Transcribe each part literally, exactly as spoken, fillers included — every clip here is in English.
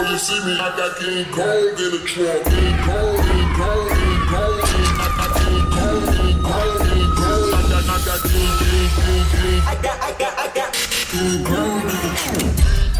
before you see me, I got King Korol in the trunk. King Korol, King Korol, King Korol, I got King Korol, King Korol, King Korol. I got, I got King, King, King, King. I got, I got, I got King Korol in the trunk.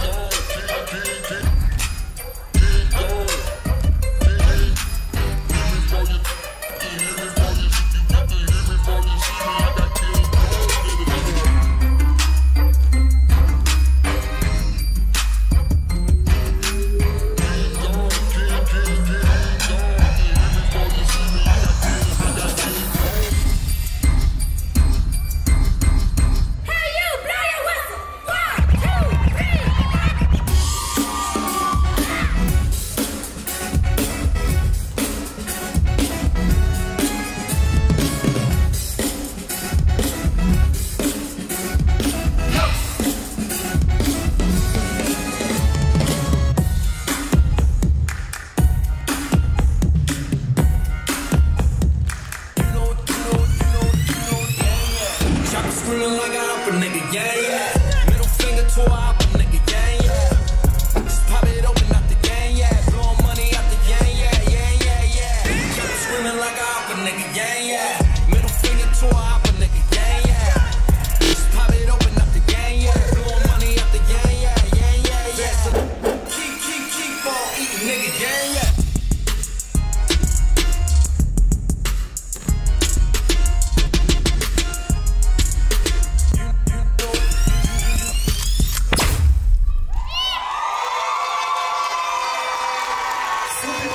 Screaming like I up a nigga, yeah, yeah. Middle finger to a up a nigga, yeah, yeah. Just pop it open out the gang, yeah. Blowing money out the gang, yeah, yeah, yeah, yeah. Keep screaming like I up a nigga, yeah, yeah. Middle finger to a up a nigga, yeah, yeah. Just pop it open out the gang, yeah. Blowing money out the gang, yeah, yeah, yeah, yeah. So keep, keep, keep on eating, nigga, yeah, yeah.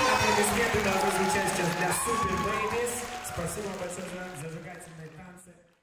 Аплодисменты должны звучать сейчас для супер бэйбис. Спасибо большое за зажигательные танцы.